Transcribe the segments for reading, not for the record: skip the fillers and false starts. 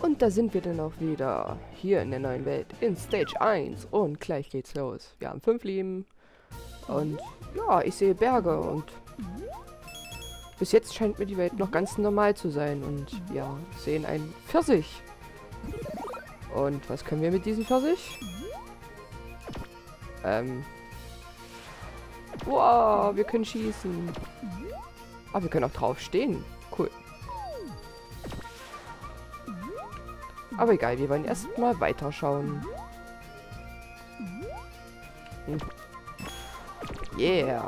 Und da sind wir dann auch wieder hier in der neuen Welt in Stage 1 und gleich geht's los. Wir haben 5 Leben und ja, ich sehe Berge und bis jetzt scheint mir die Welt noch ganz normal zu sein und ja, sehen einen Pfirsich. Und was können wir mit diesem Pfirsich? Wow, wir können schießen. Ah, wir können auch drauf stehen. Cool. Aber egal, wir wollen erstmal weiterschauen. Yeah.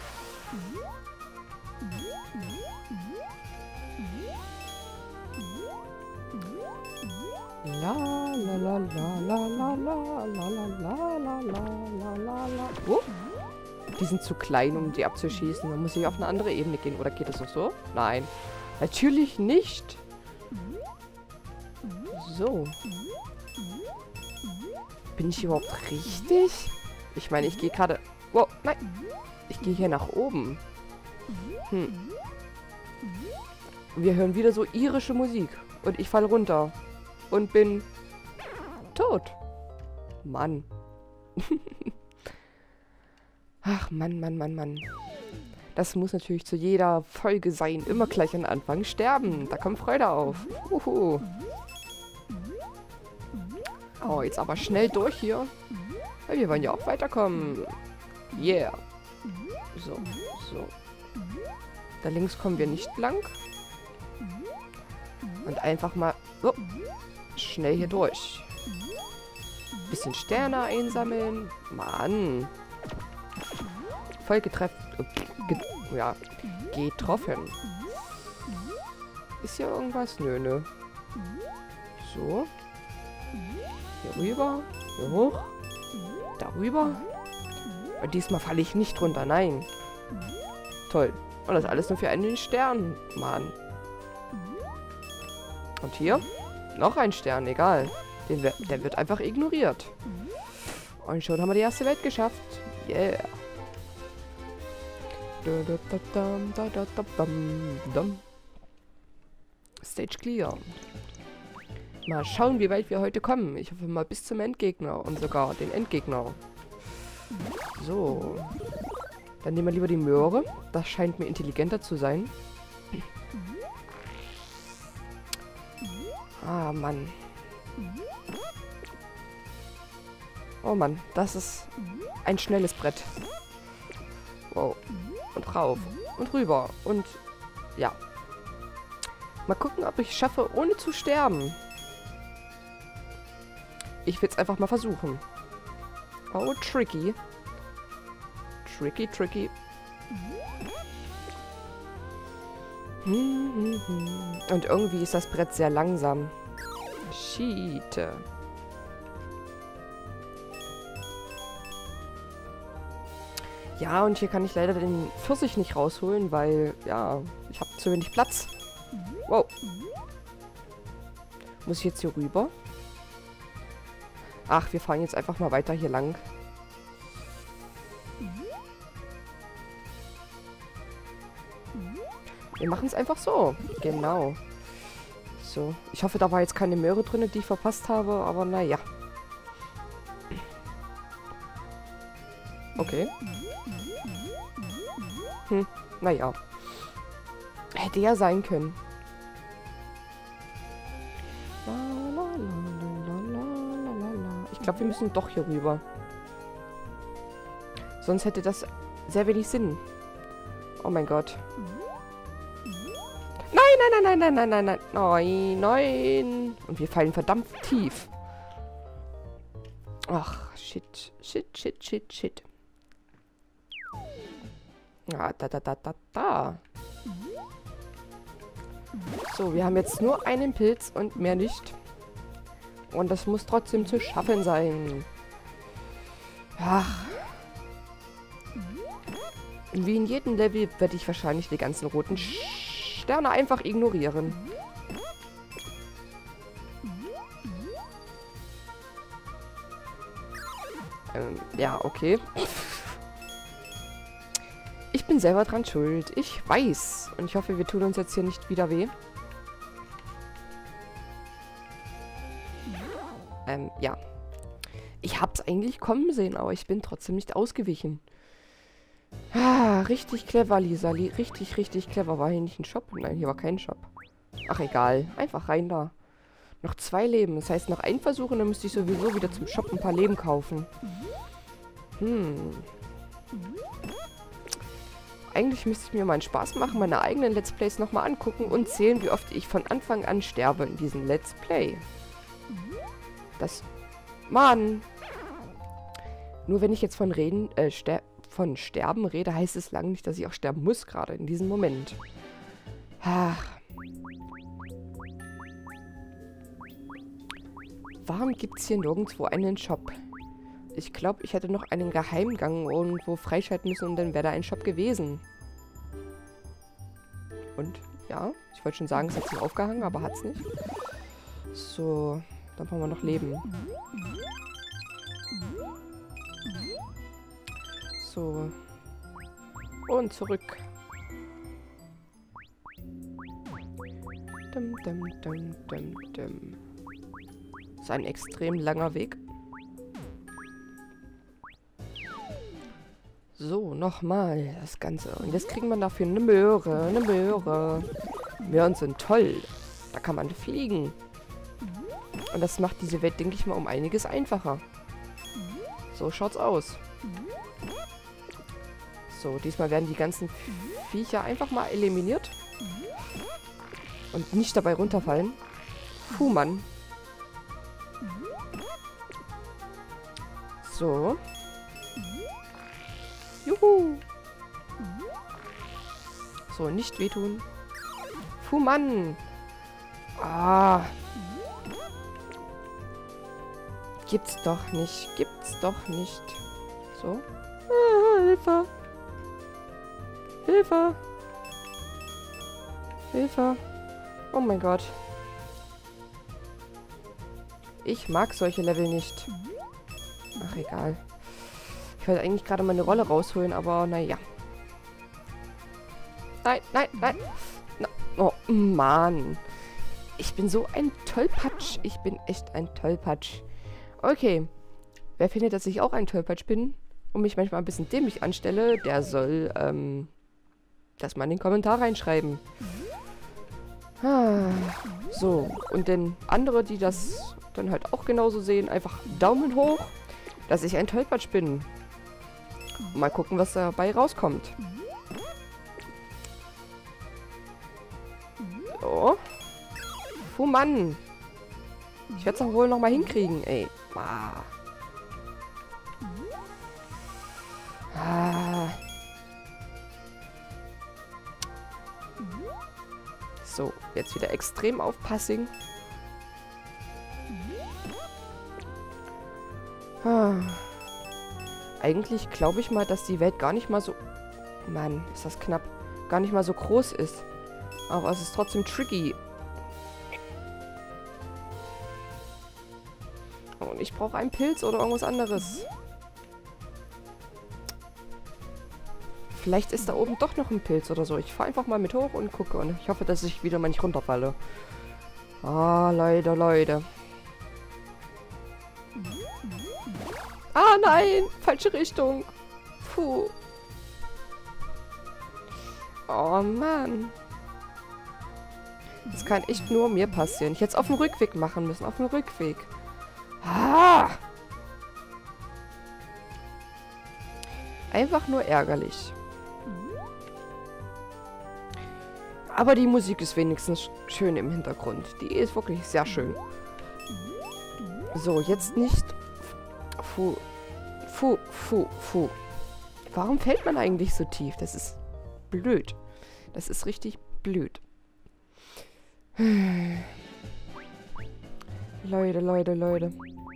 La la la la la la la la la la la la la la. Oh. Die sind zu klein, um die abzuschießen. Man muss ich auf eine andere Ebene gehen. Oder geht das auch so? Nein. Natürlich nicht. So. Bin ich überhaupt richtig? Ich meine, ich gehe gerade... Wow, nein. Ich gehe hier nach oben. Wir hören wieder so irische Musik. Und ich falle runter. Und bin... tot. Mann. Ach, Mann, Mann, Mann, Mann. Das muss natürlich zu jeder Folge sein. Immer gleich am Anfang sterben. Da kommt Freude auf. Uhu. Oh, jetzt aber schnell durch hier. Weil wir wollen ja auch weiterkommen. Yeah. So, so. Da links kommen wir nicht lang. Und einfach mal schnell hier durch. Bisschen Sterne einsammeln. Mann. Voll ja, getroffen. Ist hier irgendwas? Nö, nö. So. Hier rüber. Hier hoch. Darüber. Und diesmal falle ich nicht runter. Nein. Toll. Und das alles nur für einen Stern. Mann. Und hier? Noch ein Stern. Egal. Der wird einfach ignoriert. Und schon haben wir die erste Welt geschafft. Yeah. Stage clear. Mal schauen, wie weit wir heute kommen. Ich hoffe mal bis zum Endgegner und sogar den Endgegner. So. Dann nehmen wir lieber die Möhre. Das scheint mir intelligenter zu sein. Ah, Mann. Oh Mann, das ist ein schnelles Brett. Wow. Und rauf. Und rüber. Und ja. Mal gucken, ob ich es schaffe, ohne zu sterben. Ich will es einfach mal versuchen. Oh, tricky. Tricky, tricky. Und irgendwie ist das Brett sehr langsam. Shit. Ja, und hier kann ich leider den Pfirsich nicht rausholen, weil, ja, ich habe zu wenig Platz. Wow. Muss ich jetzt hier rüber? Ach, wir fahren jetzt einfach mal weiter hier lang. Wir machen es einfach so. Genau. So. Ich hoffe, da war jetzt keine Möhre drin, die ich verpasst habe, aber naja. Okay. Naja. Hätte ja sein können. Ich glaube, wir müssen doch hier rüber. Sonst hätte das sehr wenig Sinn. Oh mein Gott. Nein, nein, nein, nein, nein, nein, nein, nein. Nein, nein. Und wir fallen verdammt tief. Ach, shit, shit, shit, shit, shit. Ah, da. So, wir haben jetzt nur einen Pilz und mehr nicht. Und das muss trotzdem zu schaffen sein. Ach. Wie in jedem Level werde ich wahrscheinlich die ganzen roten Sterne einfach ignorieren. Ja, okay. Ich bin selber dran schuld. Ich weiß. Und ich hoffe, wir tun uns jetzt hier nicht wieder weh. Ja. Ich hab's eigentlich kommen sehen, aber ich bin trotzdem nicht ausgewichen. Ah, richtig clever, Lisa. Richtig, richtig clever. War hier nicht ein Shop? Nein, hier war kein Shop. Ach, egal. Einfach rein da. Noch 2 Leben. Das heißt, noch ein Versuch und dann müsste ich sowieso wieder zum Shop ein paar Leben kaufen. Eigentlich müsste ich mir mal einen Spaß machen, meine eigenen Let's Plays nochmal angucken und zählen, wie oft ich von Anfang an sterbe in diesem Let's Play. Das... Mann! Nur wenn ich jetzt von Sterben rede, heißt es lange nicht, dass ich auch sterben muss, gerade in diesem Moment. Ach. Warum gibt es hier nirgendwo einen Shop? Ich glaube, ich hätte noch einen Geheimgang irgendwo freischalten müssen und dann wäre da ein Shop gewesen. Und, ja, ich wollte schon sagen, es hat sich aufgehangen, aber hat es nicht. So, dann brauchen wir noch Leben. So. Und zurück. Dum, dum, dum, dum, dum. Das ist ein extrem langer Weg. So, nochmal das Ganze. Und jetzt kriegen wir dafür eine Möhre, eine Möhre. Möhren sind toll. Da kann man fliegen. Und das macht diese Welt, denke ich mal, um einiges einfacher. So schaut's aus. So, diesmal werden die ganzen Viecher einfach mal eliminiert. Und nicht dabei runterfallen. Puh, Mann. So. Juhu. So, nicht wehtun. Puh, Mann. Ah. Gibt's doch nicht. Gibt's doch nicht. So. Ah, Hilfe. Hilfe. Hilfe. Oh mein Gott. Ich mag solche Level nicht. Ach, egal. Ich wollte eigentlich gerade meine Rolle rausholen, aber naja. Nein, nein, nein. Na, oh, Mann. Ich bin so ein Tollpatsch. Ich bin echt ein Tollpatsch. Okay. Wer findet, dass ich auch ein Tollpatsch bin und mich manchmal ein bisschen dämlich anstelle, der soll, das mal in den Kommentar reinschreiben. Ah, so. Und denn andere, die das dann halt auch genauso sehen, einfach Daumen hoch, dass ich ein Tollpatsch bin. Und mal gucken, was dabei rauskommt. So. Puh, Mann. Ich werde es doch wohl noch mal hinkriegen, ey. Ah. Ah. So, jetzt wieder extrem aufpassen. Ah. Eigentlich glaube ich mal, dass die Welt gar nicht mal so... Mann, ist das knapp. Gar nicht mal so groß ist. Aber es ist trotzdem tricky. Und ich brauche einen Pilz oder irgendwas anderes. Vielleicht ist da oben doch noch ein Pilz oder so. Ich fahre einfach mal mit hoch und gucke. Und ich hoffe, dass ich wieder mal nicht runterfalle. Ah, Leute, Leute. Ah, nein! Falsche Richtung. Puh. Oh, Mann. Das kann echt nur mir passieren. Ich hätte es auf dem Rückweg machen müssen. Auf dem Rückweg. Ah! Einfach nur ärgerlich. Aber die Musik ist wenigstens schön im Hintergrund. Die ist wirklich sehr schön. So, jetzt nicht... Puh. Puh, puh, puh. Warum fällt man eigentlich so tief? Das ist blöd. Das ist richtig blöd. Leute, Leute, Leute.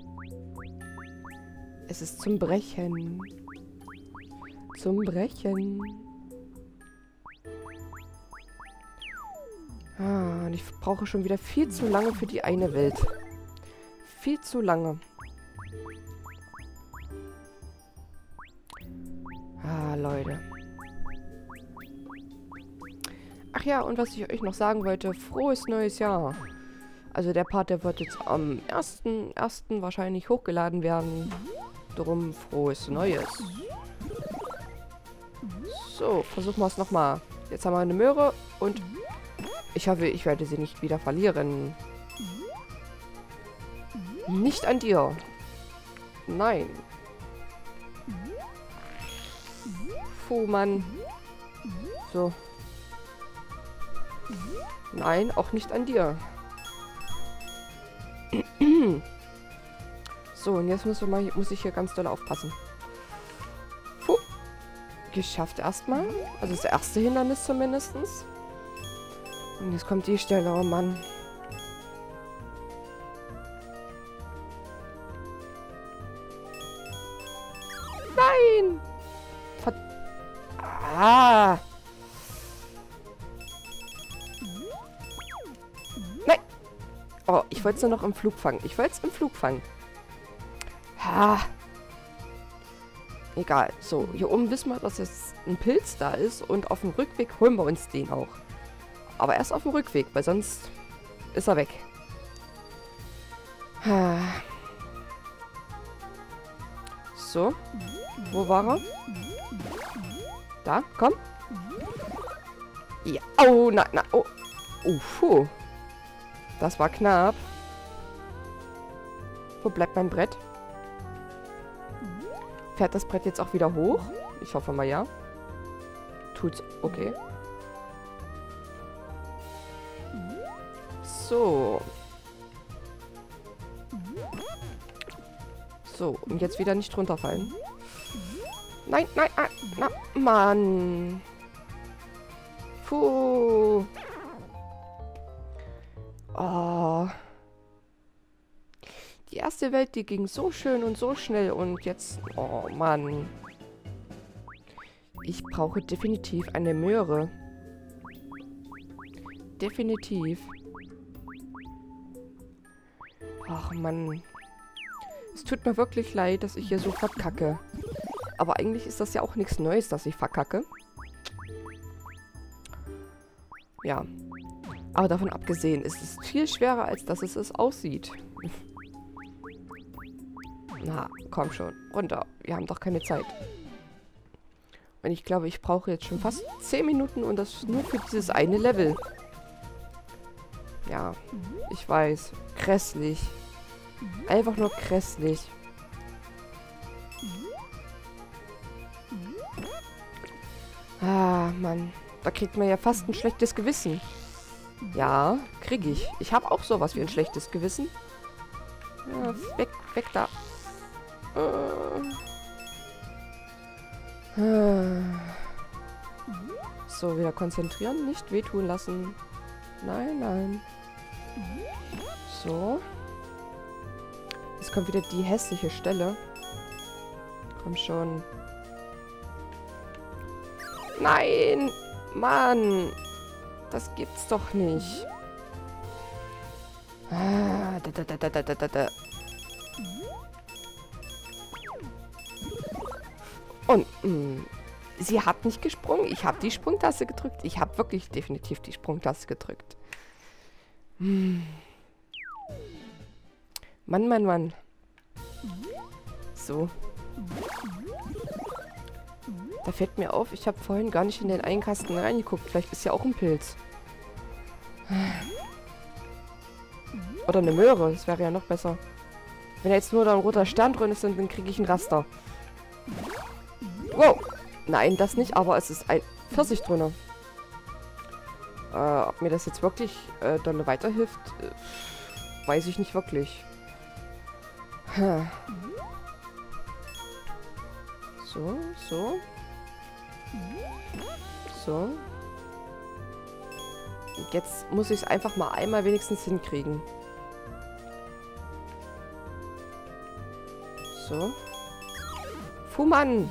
Es ist zum Brechen. Zum Brechen. Ah, und ich brauche schon wieder viel zu lange für die eine Welt. Viel zu lange. Ah, Leute. Ach ja, und was ich euch noch sagen wollte, frohes neues Jahr. Also der Part, der wird jetzt am 1.1. wahrscheinlich hochgeladen werden. Drum frohes Neues. So, versuchen wir es nochmal. Jetzt haben wir eine Möhre und ich hoffe, ich werde sie nicht wieder verlieren. Nicht an dir. Nein. Puh, Mann. So. Nein, auch nicht an dir. So, und jetzt muss ich hier ganz doll aufpassen. Puh. Geschafft erstmal. Also das erste Hindernis zumindest. Und jetzt kommt die Stelle, oh Mann. Nein! Ah! Nein! Oh, ich wollte es nur noch im Flug fangen. Ich wollte es im Flug fangen. Ha! Egal. So, hier oben wissen wir, dass jetzt ein Pilz da ist. Und auf dem Rückweg holen wir uns den auch. Aber erst auf dem Rückweg, weil sonst ist er weg. Ha. So. Wo war er? Da, komm. Ja. Oh, nein, nein. Oh. Puh. Das war knapp. Wo bleibt mein Brett? Fährt das Brett jetzt auch wieder hoch? Ich hoffe mal ja. Tut's. Okay. So. So, und jetzt wieder nicht runterfallen. Nein, nein, na, Mann. Puh. Oh. Die erste Welt, die ging so schön und so schnell und jetzt... Oh, Mann. Ich brauche definitiv eine Möhre. Definitiv. Ach, Mann. Es tut mir wirklich leid, dass ich hier so verkacke. Aber eigentlich ist das ja auch nichts Neues, dass ich verkacke. Ja. Aber davon abgesehen ist es viel schwerer, als dass es aussieht. Na, komm schon. Runter. Wir haben doch keine Zeit. Und ich glaube, ich brauche jetzt schon fast 10 Minuten und das nur für dieses eine Level. Ja, ich weiß. Grässlich. Einfach nur grässlich. Ah, Mann. Da kriegt man ja fast ein schlechtes Gewissen. Ja, kriege ich. Ich habe auch sowas wie ein schlechtes Gewissen. Ja, weg da. So, wieder konzentrieren. Nicht wehtun lassen. Nein, nein. So. Jetzt kommt wieder die hässliche Stelle. Komm schon. Nein! Mann! Das gibt's doch nicht. Ah, da. Und, sie hat nicht gesprungen. Ich habe die Sprungtaste gedrückt. Ich habe wirklich definitiv die Sprungtaste gedrückt. Mann. So. Da fällt mir auf, ich habe vorhin gar nicht in den einen Kasten reingeguckt. Vielleicht ist ja auch ein Pilz. Oder eine Möhre. Das wäre ja noch besser. Wenn jetzt nur da ein roter Stern drin ist, dann kriege ich ein Raster. Wow. Nein, das nicht, aber es ist ein Pfirsich drin. Ob mir das jetzt wirklich dann weiterhilft, weiß ich nicht wirklich. So. Und jetzt muss ich es einfach mal einmal wenigstens hinkriegen. So. Puh, Mann!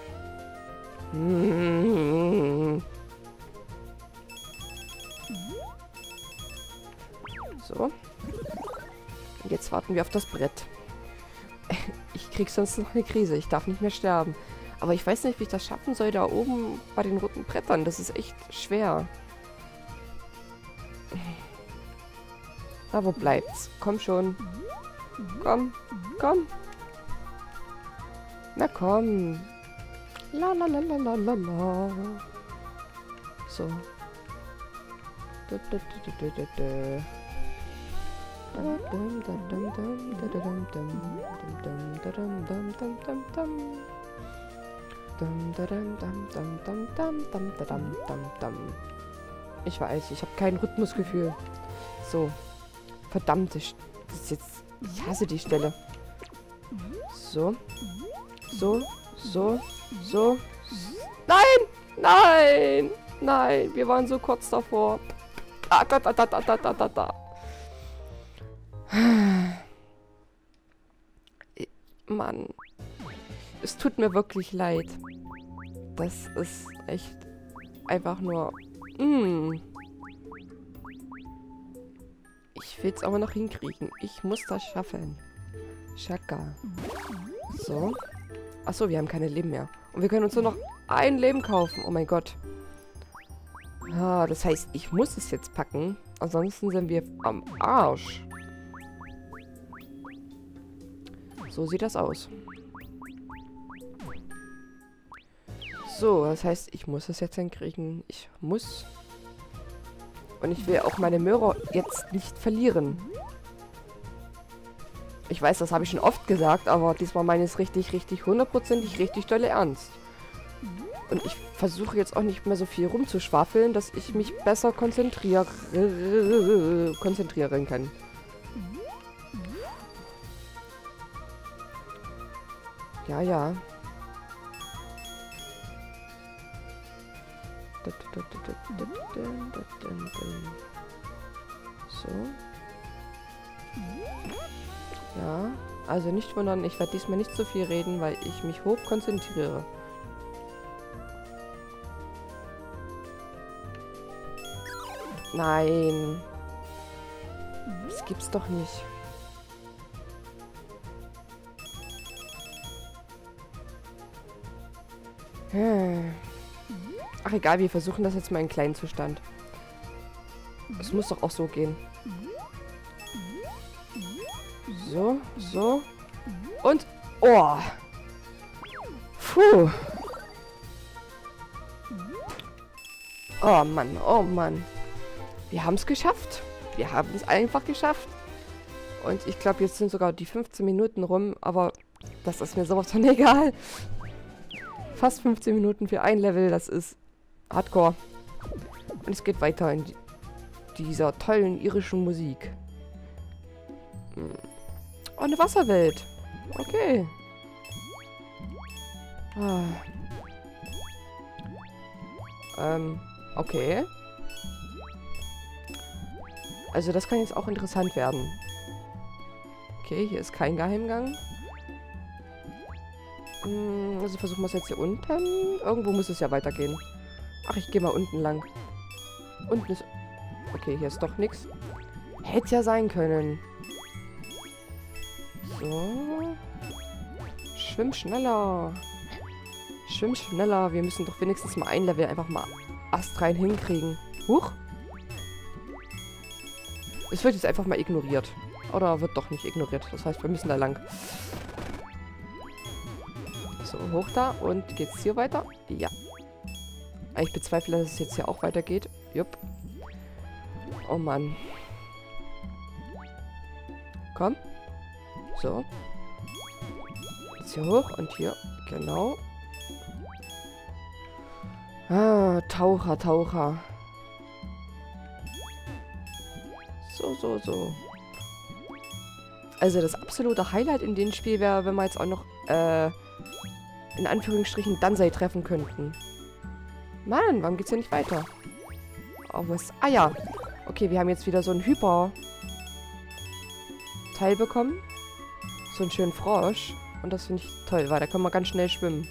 So. Und jetzt warten wir auf das Brett. Ich krieg sonst noch eine Krise. Ich darf nicht mehr sterben. Aber ich weiß nicht, wie ich das schaffen soll, da oben bei den roten Brettern. Das ist echt schwer. Na, wo bleibt's? Komm schon. Komm, komm. Na komm. La la la la la la la. So. Ich weiß, ich habe kein Rhythmusgefühl. So. Verdammt, das ist jetzt... Ich hasse die Stelle. So. So. So. So. Nein! Nein! Nein! Wir waren so kurz davor. Ah, da. Mann. Es tut mir wirklich leid. Das ist echt einfach nur... Ich will es aber noch hinkriegen. Ich muss das schaffen. Schaka. So. Achso, wir haben keine Leben mehr. Und wir können uns nur noch ein Leben kaufen. Oh mein Gott. Ah, das heißt, ich muss es jetzt packen. Ansonsten sind wir am Arsch. So sieht das aus. So, das heißt, ich muss es jetzt hinkriegen. Ich muss. Und ich will auch meine Möhre jetzt nicht verlieren. Ich weiß, das habe ich schon oft gesagt, aber diesmal meine ich es richtig, hundertprozentig, richtig dolle ernst. Und ich versuche jetzt auch nicht mehr so viel rumzuschwafeln, dass ich mich besser konzentrieren kann. Ja, ja. So. Ja, also nicht wundern, ich werde diesmal nicht so viel reden, weil ich mich hoch konzentriere. Nein. Das gibt's doch nicht. Ach egal, wir versuchen das jetzt mal in kleinen Zustand. Es muss doch auch so gehen. So, so. Und... Oh! Puh! Oh Mann, oh Mann. Wir haben es geschafft. Wir haben es einfach geschafft. Und ich glaube, jetzt sind sogar die 15 Minuten rum, aber das ist mir sowas von egal. Fast 15 Minuten für ein Level, das ist Hardcore. Und es geht weiter in dieser tollen irischen Musik. Oh, eine Wasserwelt. Okay. Okay. Also das kann jetzt auch interessant werden. Okay, hier ist kein Geheimgang. Also versuchen wir es jetzt hier unten. Irgendwo muss es ja weitergehen. Ach, ich gehe mal unten lang. Unten ist... Okay, hier ist doch nichts. Hätte ja sein können. So. Schwimm schneller. Schwimm schneller. Wir müssen doch wenigstens mal ein Level einfach mal astrein hinkriegen. Huch. Es wird jetzt einfach mal ignoriert. Oder wird doch nicht ignoriert. Das heißt, wir müssen da lang. So, hoch da. Und geht's hier weiter? Ja. Ich bezweifle, dass es jetzt hier auch weitergeht. Jupp. Oh Mann. Komm. So. Jetzt hier hoch und hier. Genau. Ah, Taucher, Taucher. So. Also das absolute Highlight in dem Spiel wäre, wenn wir jetzt auch noch, in Anführungsstrichen Dansei treffen könnten. Mann, warum geht's hier nicht weiter? Oh, was? Ah ja. Okay, wir haben jetzt wieder so ein Hyper-Teil bekommen. So einen schönen Frosch. Und das finde ich toll, weil da können wir ganz schnell schwimmen.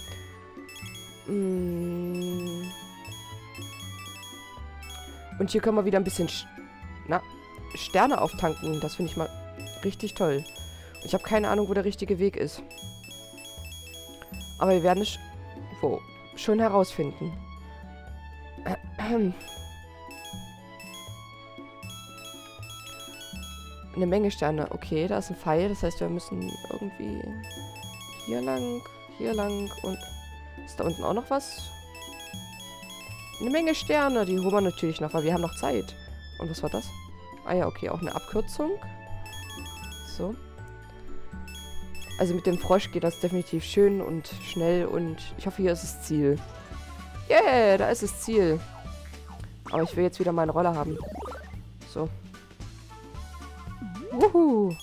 Und hier können wir wieder ein bisschen Sterne auftanken. Das finde ich mal richtig toll. Und ich habe keine Ahnung, wo der richtige Weg ist. Aber wir werden es schon herausfinden. Eine Menge Sterne. Okay, da ist ein Pfeil. Das heißt, wir müssen irgendwie hier lang und... Ist da unten auch noch was? Eine Menge Sterne. Die holen wir natürlich noch, weil wir haben noch Zeit. Und was war das? Ah ja, okay. Auch eine Abkürzung. So. Also mit dem Frosch geht das definitiv schön und schnell. Und ich hoffe, hier ist das Ziel. Yeah, da ist das Ziel. Aber ich will jetzt wieder meine Rolle haben. So. Wuhu.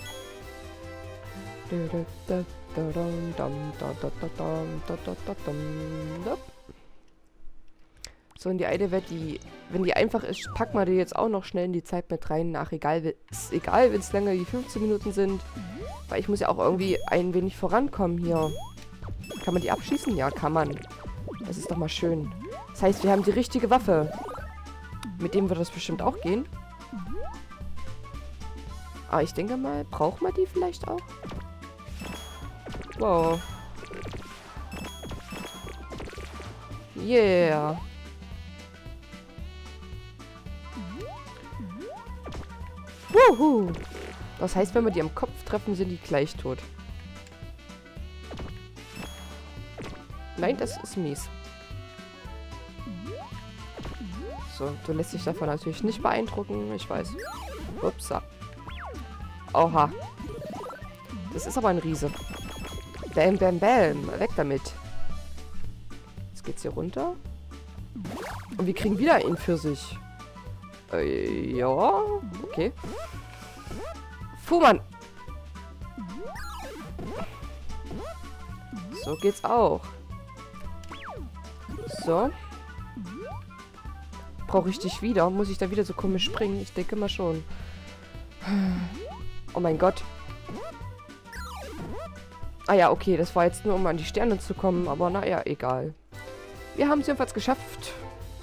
So, in die eine Welt, die, wenn die einfach ist, packen wir die jetzt auch noch schnell in die Zeit mit rein. Nach, ist egal, wenn es länger wie 15 Minuten sind. Weil ich muss ja auch irgendwie ein wenig vorankommen hier. Kann man die abschießen? Ja, kann man. Das ist doch mal schön. Das heißt, wir haben die richtige Waffe. Mit dem wird das bestimmt auch gehen. Aber ich denke mal, braucht man die vielleicht auch? Wow. Yeah. Wuhu. Das heißt, wenn wir die am Kopf treffen, sind die gleich tot. Nein, das ist mies. So, du lässt dich davon natürlich nicht beeindrucken. Ich weiß. Upsa. Oha. Das ist aber ein Riese. Bam, bam, bam. Weg damit. Jetzt geht's hier runter. Und wir kriegen wieder einen Pfirsich. Ja. Okay. Fuhrmann. So geht's auch. So. Brauche ich dich wieder? Muss ich da wieder so komisch springen? Ich denke mal schon. Oh mein Gott. Ah ja, okay. Das war jetzt nur, um an die Sterne zu kommen. Aber naja, egal. Wir haben es jedenfalls geschafft.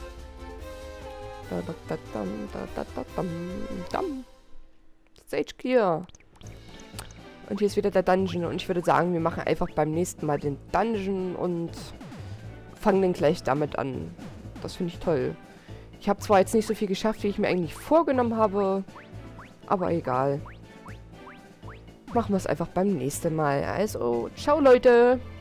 Stage Clear. Und hier ist wieder der Dungeon. Und ich würde sagen, wir machen einfach beim nächsten Mal den Dungeon und fangen dann gleich damit an. Das finde ich toll. Ich habe zwar jetzt nicht so viel geschafft, wie ich mir eigentlich vorgenommen habe, aber egal. Machen wir es einfach beim nächsten Mal. Also, ciao Leute!